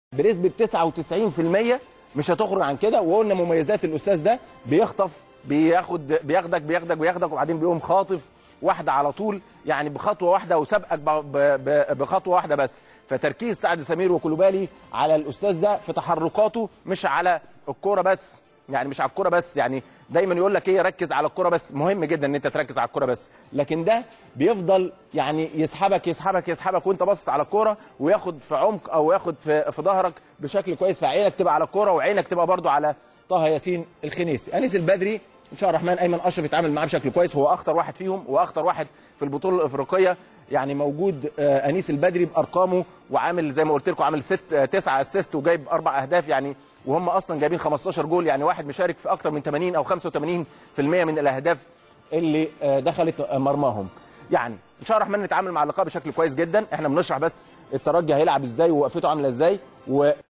بنسبه 99% مش هتخرج عن كده. وقلنا مميزات الاستاذ ده، بيخطف، بياخدك وبعدين بيقوم خاطف واحده على طول، يعني بخطوه واحده وسابقك بخطوه واحده بس. فتركيز سعد سمير وكولوبالي على الاستاذ ده في تحركاته، مش على الكوره بس، يعني مش على الكوره بس. يعني دايما يقول لك ايه، ركز على الكوره بس. مهم جدا ان انت تركز على الكوره بس، لكن ده بيفضل يعني يسحبك وانت باصص على الكوره، وياخد في عمق او ياخد في ظهرك بشكل كويس، فعينك تبقى على الكوره وعينك تبقى برده على طه ياسين الخنيسي. انيس البدري ان شاء الله الرحمن ايمن اشرف يتعامل معاه بشكل كويس، هو اخطر واحد فيهم واخطر واحد في البطوله الافريقيه. يعني موجود انيس البدري بارقامه، وعامل زي ما قلت لكم عامل 9 اسيست وجايب 4 اهداف، يعني وهم اصلا جايبين 15 جول، يعني واحد مشارك في اكتر من 80 او 85% من الاهداف اللي دخلت مرماهم. يعني ان شاء الله الرحمن نتعامل مع اللقاء بشكل كويس جدا. احنا بنشرح بس الترجي هيلعب ازاي ووقفته عامله ازاي